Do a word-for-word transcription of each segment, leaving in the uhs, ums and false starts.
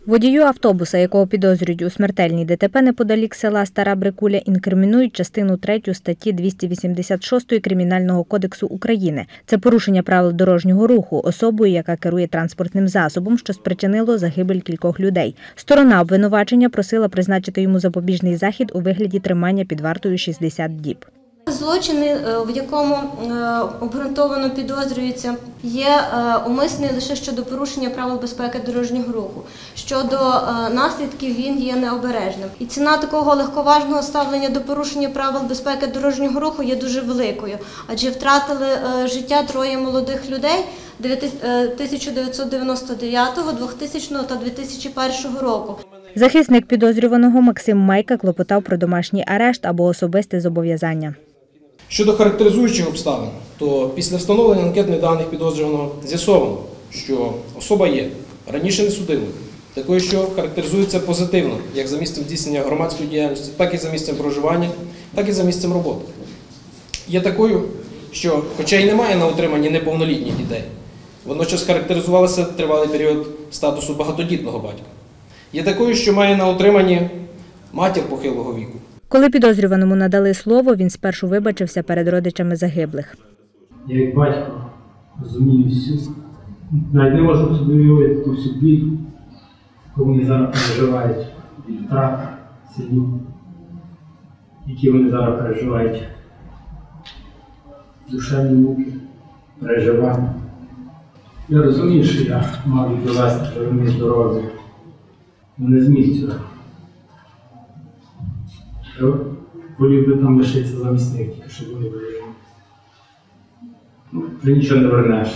Водію автобуса, якого підозрюють у смертельній ДТП неподалік села Стара Брикуля, інкримінують частину третю статті двісті вісімдесят шість Кримінального кодексу України. Це порушення правил дорожнього руху особою, яка керує транспортним засобом, що спричинило загибель кількох людей. Сторона обвинувачення просила призначити йому запобіжний захід у вигляді тримання під вартою шістдесят діб. Злочини, в якому обґрунтовано підозрюється, є умисний лише щодо порушення правил безпеки дорожнього руху. Щодо наслідків він є необережним. І ціна такого легковажного ставлення до порушення правил безпеки дорожнього руху є дуже великою, адже втратили життя троє молодих людей тисяча дев'ятсот дев'яносто дев'ятого, двохтисячного та дві тисячі першого року. Захисник підозрюваного Максим Майка клопотав про домашній арешт або особисте зобов'язання. Щодо характеризуючих обставин, то після встановлення анкетних даних підозрюваного з'ясовано, що особа є раніше не судимою, такою, що характеризується позитивно, як за місцем здійснення громадської діяльності, так і за місцем проживання, так і за місцем роботи. Є такою, що, хоча й немає на утриманні неповнолітніх дітей, водночас характеризувалася тривалий період статусу багатодітного батька. Є такою, що має на утриманні матір похилого віку. Коли підозрюваному надали слово, він спершу вибачився перед родичами загиблих. Я як батько розумію всю, навіть не можу собі уявити ту всю біль, яку вони зараз переживають від втрат синів, які вони зараз переживають, душевні муки, переживання. Я розумію, що я мав їх довести, що вони здорові, але не зміг цього. Я волів би там лишитися замість них, тільки щоб вони були. Ну, вже нічого не вернеш.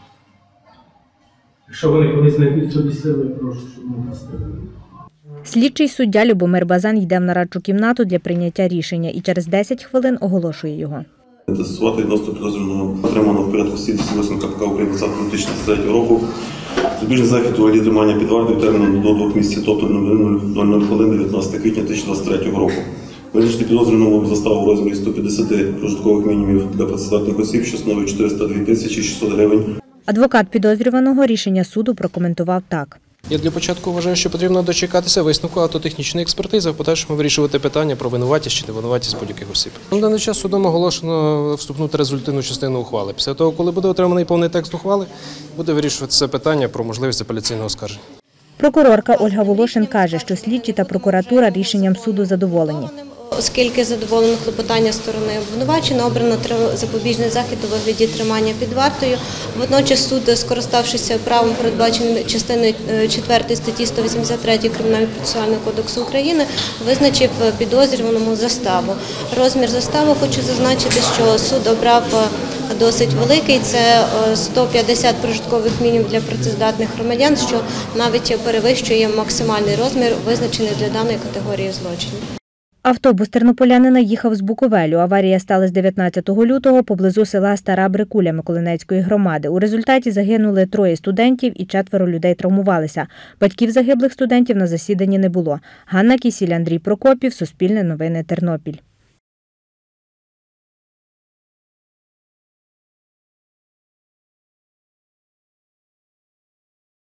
Якщо вони колись знайдуть собі сили, я прошу, щоб вони простили. Слідчий суддя Любомир Базан йде в нарадчу кімнату для прийняття рішення і через десять хвилин оголошує його. Застосувати відносно підозрюваного отриманого в порядку статті восьмої КПК України двадцятого лютого дві тисячі двадцять третього року запобіжний захід у вигляді тримання під вартою терміном до двох місяців, тобто нуль нуль хвилин дев'ятнадцятого квітня дві тисячі двадцять третього року. Визначити підозрюваному заставу у розмірі сто п'ятдесят прожиткових мінімумів для працездатних осіб, що становить чотириста дві тисячі шістсот гривень. Адвокат підозрюваного рішення суду прокоментував так. Я для початку вважаю, що потрібно дочекатися висновку автотехнічної експертизи, а в подальшому вирішувати питання про винуватість чи невинуватість будь-яких осіб. На даний час судом оголошено вступнути результативну частину ухвали. Після того, коли буде отриманий повний текст ухвали, буде вирішуватися питання про можливість апеляційного оскарження. Прокурорка Ольга Волошин каже, що слідчі та прокуратура рішенням суду задоволені. Оскільки задоволено клопотання сторони обвинувачення, обрано запобіжний захід у вигляді тримання під вартою. Водночас суд, скориставшися правом, передбаченим частиною четвертої статті сто вісімдесят три Кримінального процесуального кодексу України, визначив підозрюваному заставу. Розмір застави, хочу зазначити, що суд обрав досить великий, це сто п'ятдесят прожиткових мінімумів для працездатних громадян, що навіть перевищує максимальний розмір, визначений для даної категорії злочинів. Автобус тернополянина їхав з Буковелю. Аварія сталася дев'ятнадцятого лютого поблизу села Стара Брикуля Миколинецької громади. У результаті загинули троє студентів і четверо людей травмувалися. Батьків загиблих студентів на засіданні не було. Ганна Кісіль, Андрій Прокопів, Суспільне новини, Тернопіль.